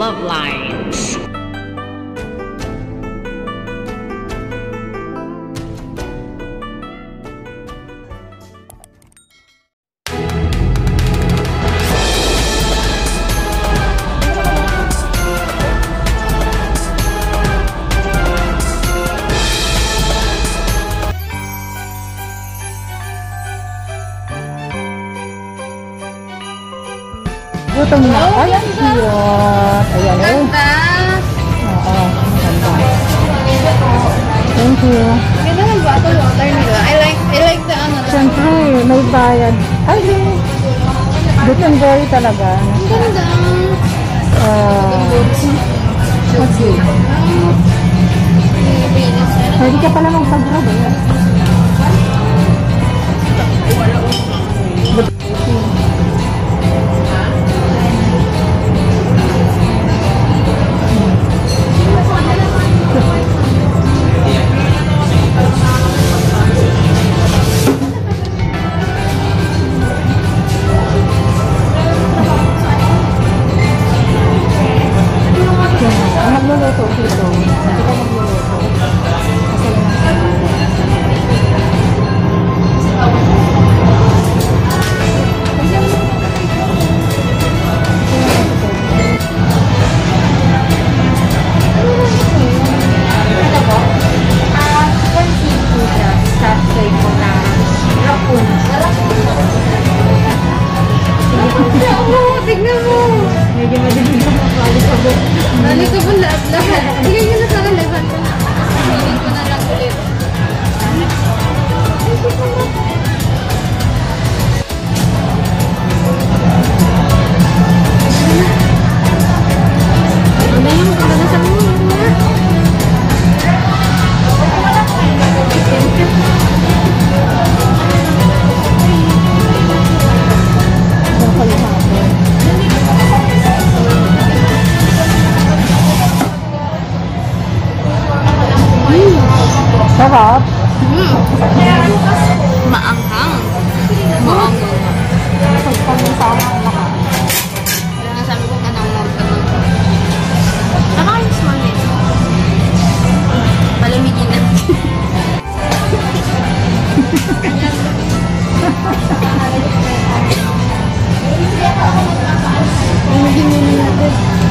love lines. Gutom na. Ay, ang cute. Ayan. Ganda. Oo, ganda. Thank you. Ganda ng bottle water nila. I like the ano. Siyempre, may bayad. Ay, Gutenberry talaga. Ang ganda. Let's see. Pwede ka pala magpag-grab eh. Magluluto dito. Hindi ka magluluto. Tignan mo! Medyo madilim na makalikabot. Nalikabot lahat. Tignan nyo na sa akin, lahat ko na. Hiling ko na lang ulit. Ano yung talaga sa mga? Sarap. Maanghang. Maanghang. Kaya nga sabi ko kanang nakakayos mo yun. Malamigin na. Malamigin mo natin.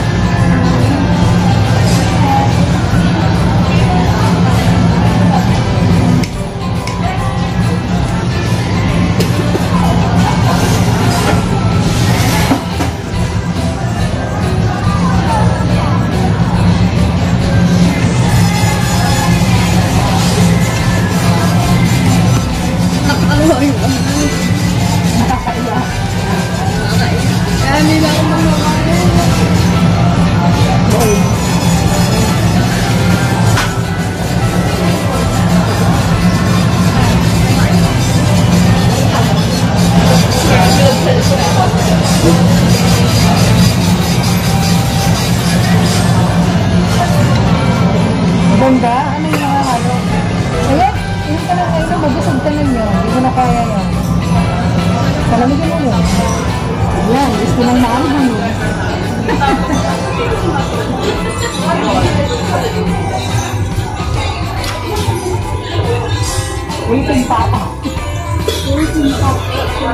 Ganda? Ano yung nakahalo? Ayan, yung ka lang ngayon, mabusog ka lang yun. Hindi ko na kaya yun. Palamigin mo yun. Yan, gusto nang maanghang yun. Waiting papa. Waiting papa.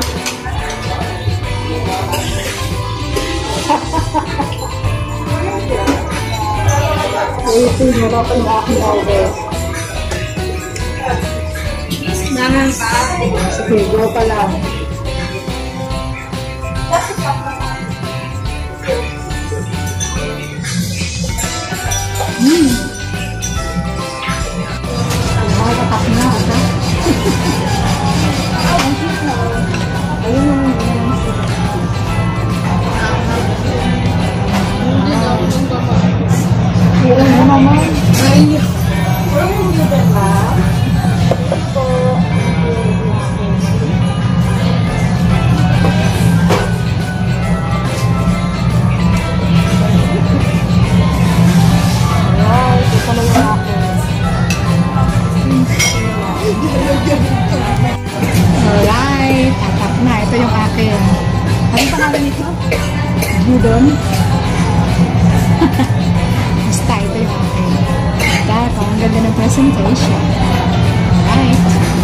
Waiting, wala pa yung aking order. Naman pa. Sige, go pa lang. Nakakatak na ako. Ayun naman. Ayun naman. Ay. Alright, tatak na. Ito yung akin. Ano pangalan nito? Gudon. presentation. Right.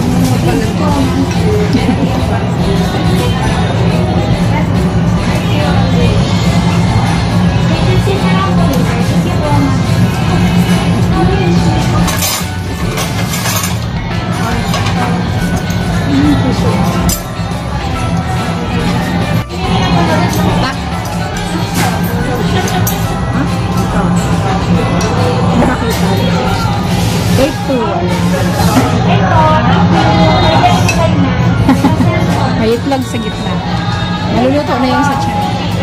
May itlog sa gitna. Naluluto na yung sa tiyan.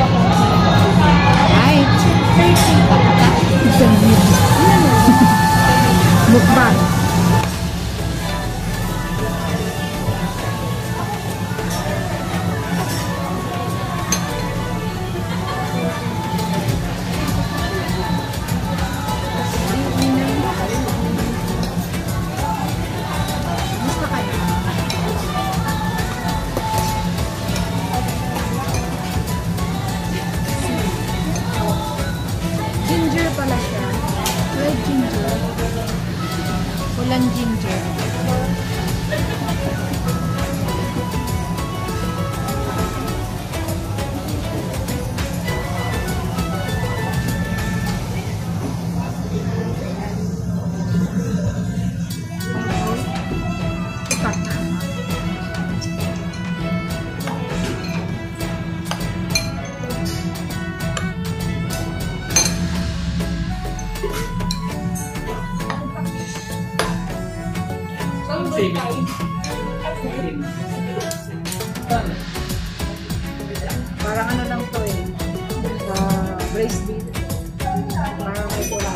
Right. Mukbang. Ginger pala siya. Red ginger. Pulang ginger. Parang ano lang to eh. Braised beef. Parang may pula.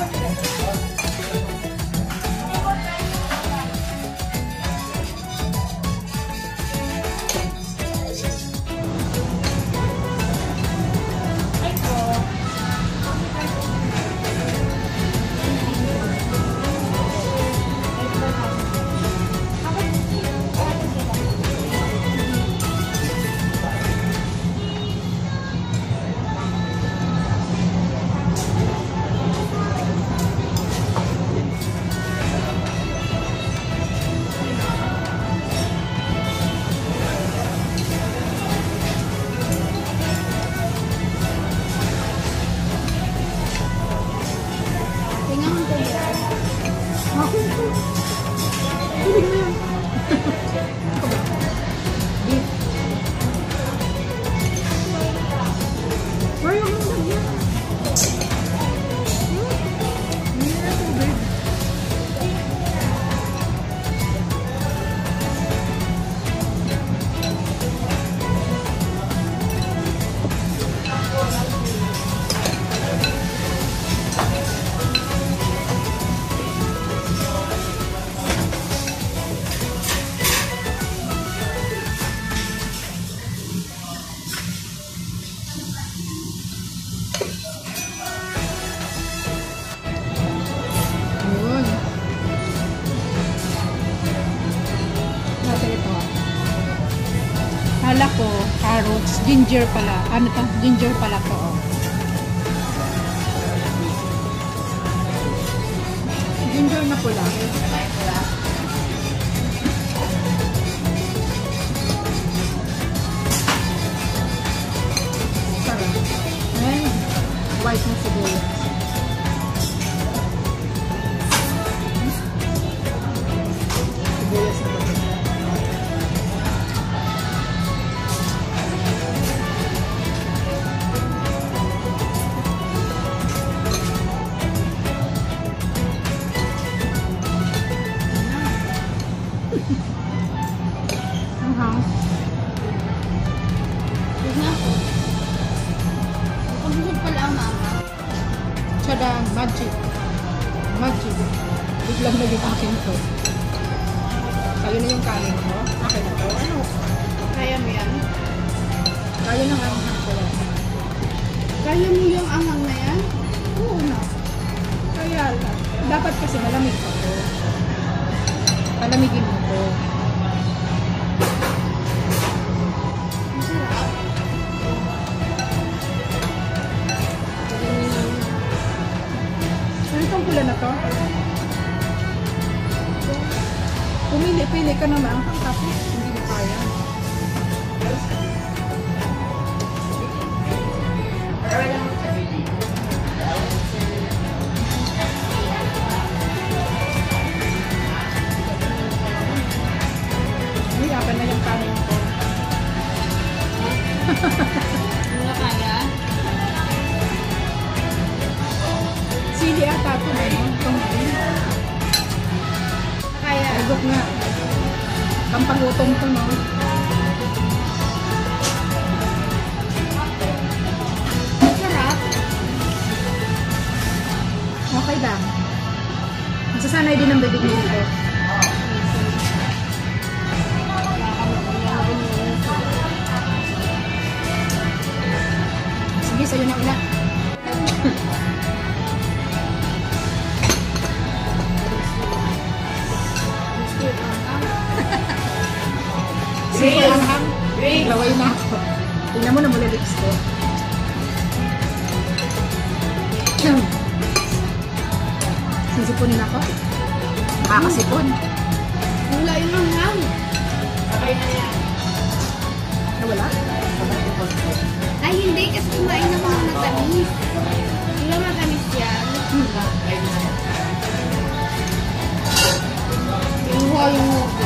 Kala ko, carrots, ginger pala. Ano to? Ginger pala to. Oh. Ginger na pula. Sarap. And white na sibuyas. Sibuyas na pula. Tsada, magic. Magic. Biglang naging akin to. Sa'yo na yung kanin mo. Akin na to. Ano? Kaya mo yan? Kaya na nga ang ko yan. Kaya mo yung anghang na yan? Oo na. Kaya lang. Dapat kasi malamig pa to. Palamigin mo to. Masarap. Ano itong pula na to? Pumili-pili ka naman ang tapos hindi na kaya. Ay, apan na yung kanin ko. Hindi na kaya. Sili ata ito na yun. Kaya. Agok nga. Pampagutom to, no? Sarap. Okay lang. Masasanay din ang bibig nito. Sige, sa'yo na ulit. Sige, anghang. Laway na ako. Tingnan mo na mula lips ko. Sisipunin ako. Makakasipon. Wala yung hanghang. Nawala? Ay, hindi. Kasi kumain ako ng matamis. Di ba matamis yan? Inuha yung mugo.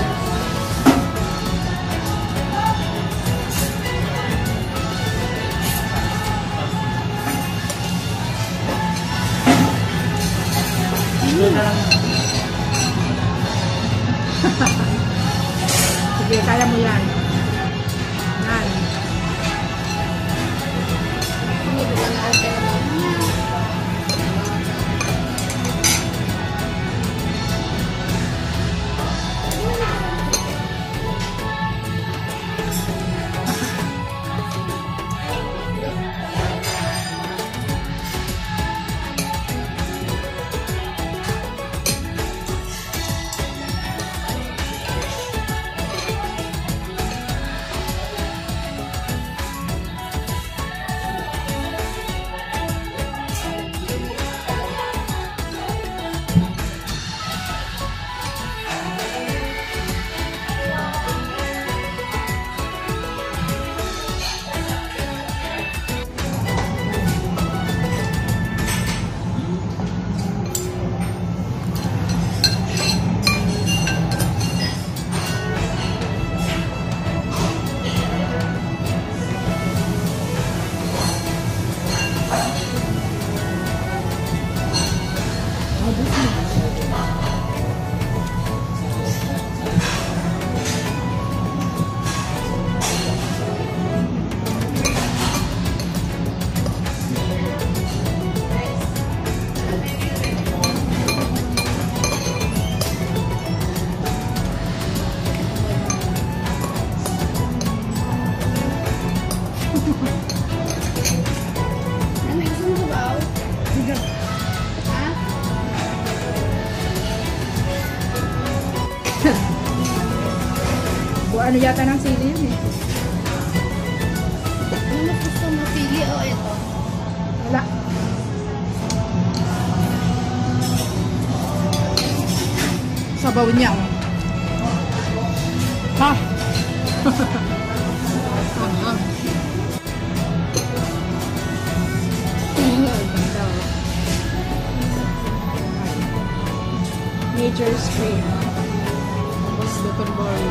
Sige, kaya mo yan. Yan. Hindi ko lang na-alter mo. Ano gusto mo ba? Sige. Ha? Kung ano yata ng sili yun eh. Ano mas gusto mo? Pili o ito? Wala. Sabaw niya. Ha? Nature Stream. Tapos Dotonbori.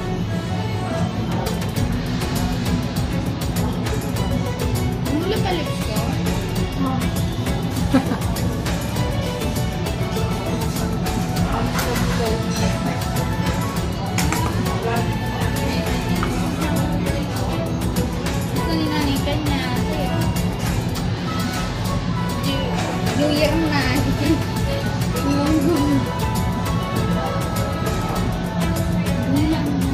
Ano lang pa lips ko? Gusto ni nanay kanya. New Year na. Ano lang?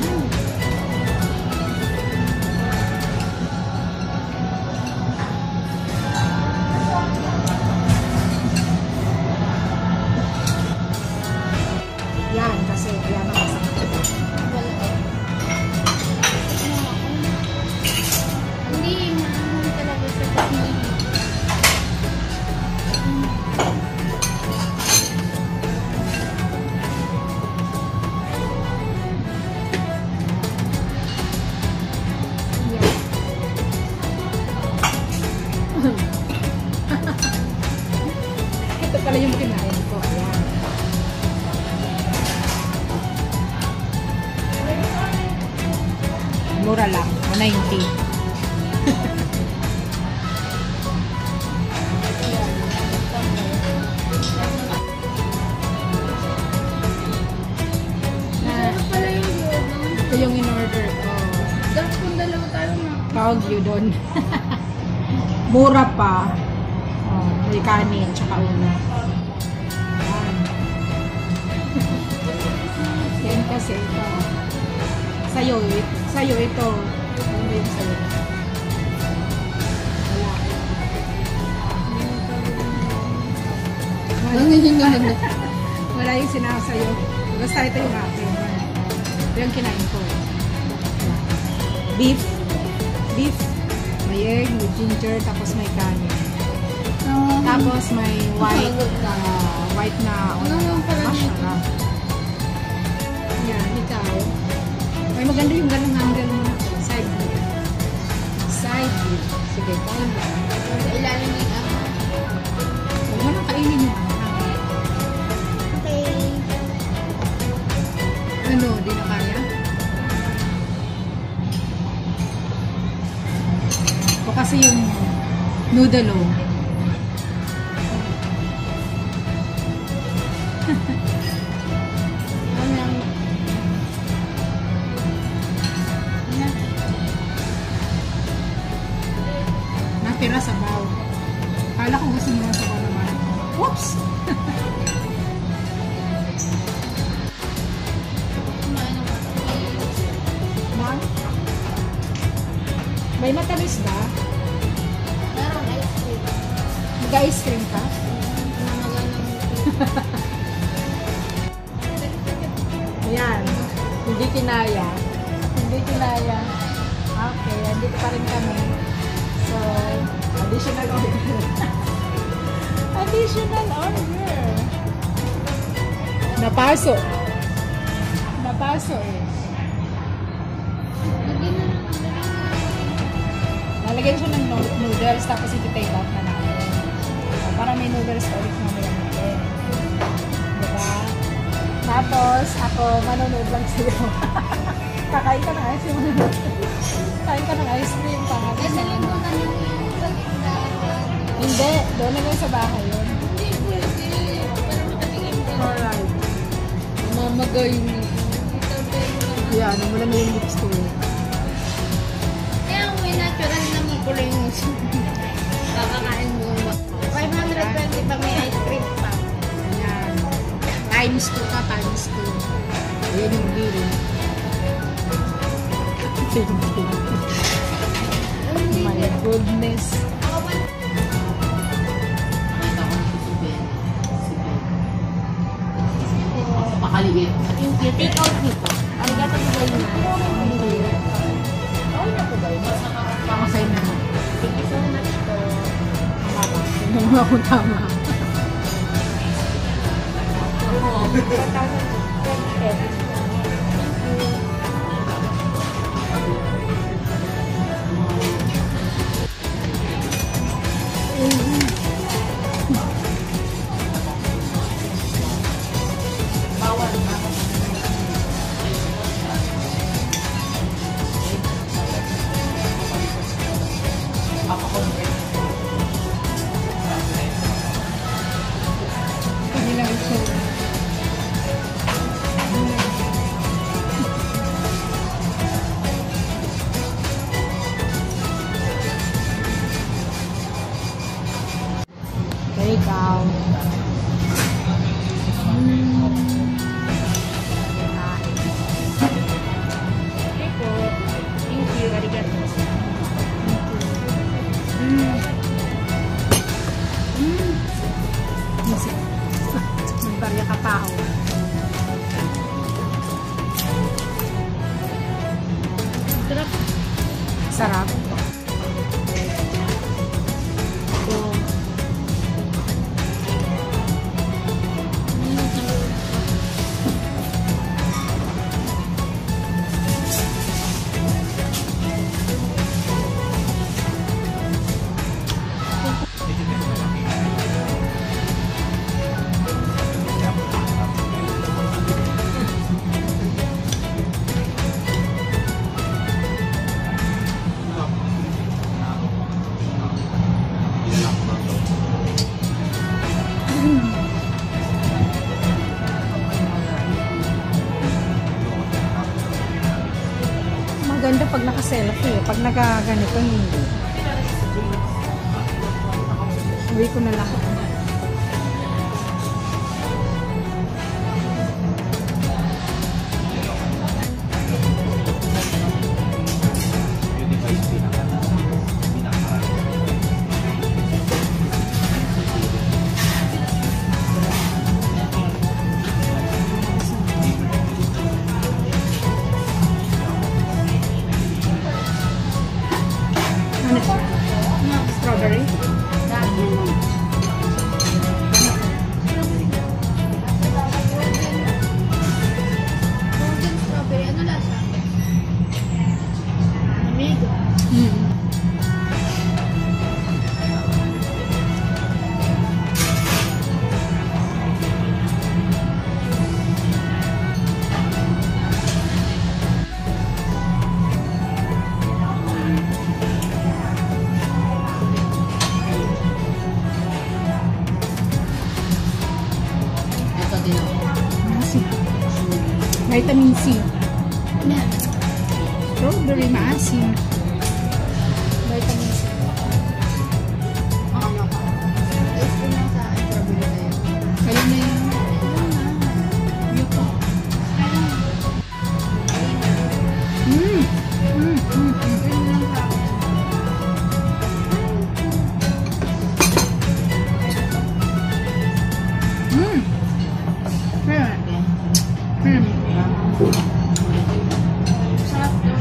Ito yung in-order ko. Dapat kung dalawa tayo na. Tawag doon. Mura pa. Oh, may kanin, tsaka ulam. Yan kasi ito. Sa'yo ito. Ano ba yung sa'yo? Wala. Wala yung sinasayo. Basta ito yung akin. Ito yung kinain ko. Beef. May egg, may ginger, tapos may kanin. Tapos may white na masarap. Yan, ikaw. May maganda yung ganang handle mo na. Side view. Sige, kain ba? Ilalim din ako. Huwag mo nang kainin mo. Okay. Ano, di na kaya? O kasi yung noodle o. Natira sa baw. Kala ko gusto mo sa baw naman. Whoops! Ma'am? May matamis ba? Meron ice cream. Mag-ice cream ka? Ayan. Hindi kinaya. Okay, andito pa rin kami. So, additional order. Additional order. Napaso eh. Lalagyan siya ng noodles tapos iti-take out na natin. Para may noodles ulit mamaya natin. Diba? Tapos, ako manonood lang sa'yo. Kakain ka ng ice cream. Kain ka ng ice cream. Dasalin ko na yung Hindi. Doon na lang sa bahay yun. Hindi pwede. Para makatingin ka. Alright. Mamagay mo. Yan. Mula na yung lips ko eh. Kaya may natural na makulay mo. Kakakain mo. 520 pa may ice cream pa. Yan. Times 2 ka. Times 2. Ayan yung bill. My goodness. Pakaliit. Yung take out nito. Arigato mo ba yun? Okay na po ba yun? Pamasay na. Thank you so much po. Hindi mo ako tama. Kanilang show. Take out. Okay po. Thank you. Arigato. May barya ka pa ako. Sarap. Sarap. pag naka-selfie. Pag naka-ganito, hindi. Uwi ko na lang. Ano siya? Strawberry? Golden strawberry. Ano lasa? Lamig. Ito din ako. Maasim. Vitamin C. Yan. Strawberry maasim. Vitamin C. Ano ka? Taste ko na sa strawberry na yun. Kaya na yun. Yung pa. Green lang sa akin. Sarap to.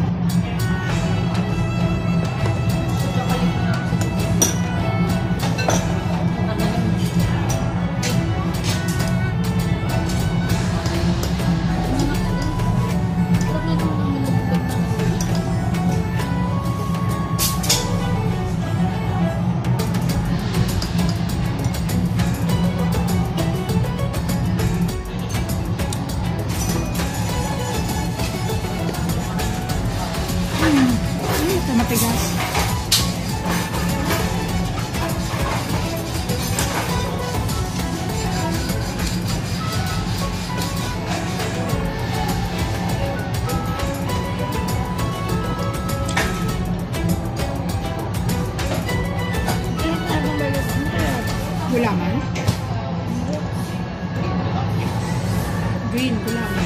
Sarap na itong malagdag na. Ito matigas. Kahit na bumalik, masarap. Gulaman. Green, gulaman.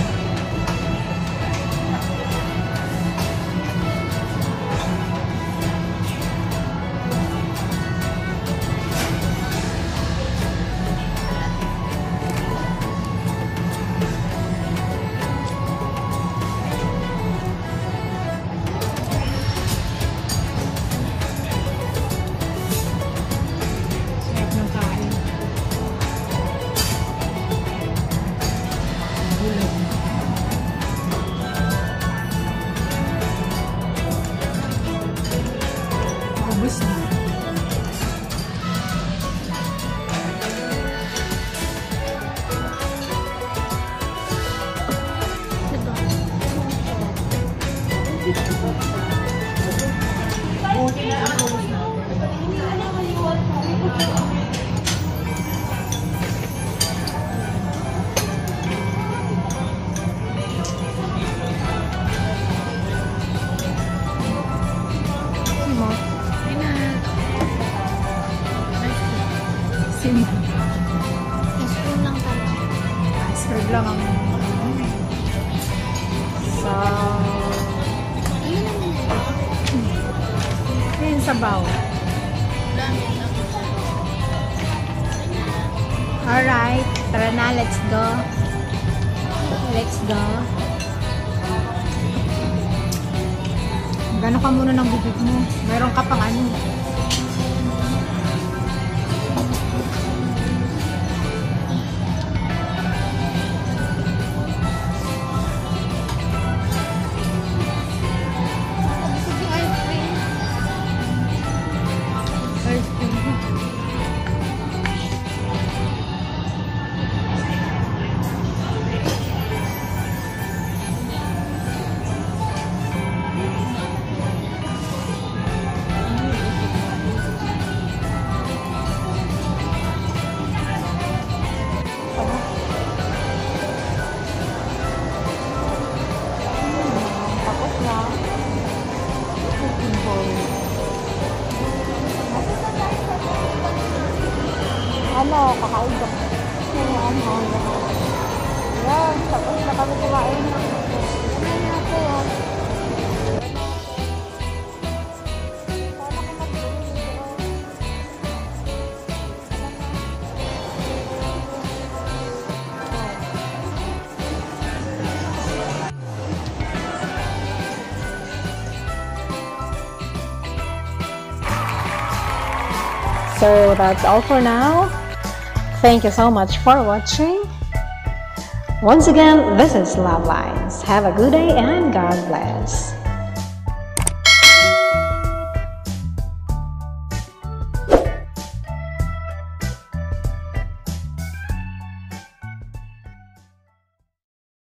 Sarap ng kain. Bulog. Ubus na. Sino? Sino? Spoon lang pala. Iceberg lang ang... So... Ayun, sabaw. Dami lang. Alright, tara na, let's go. Let's go. Gano'n ka muna ng bibig mo? Meron ka pang ano? Gusto ko ice cream. Ice cream. So that's all for now. Thank you so much for watching. Once again, this is Love Lines. Have a good day and God bless.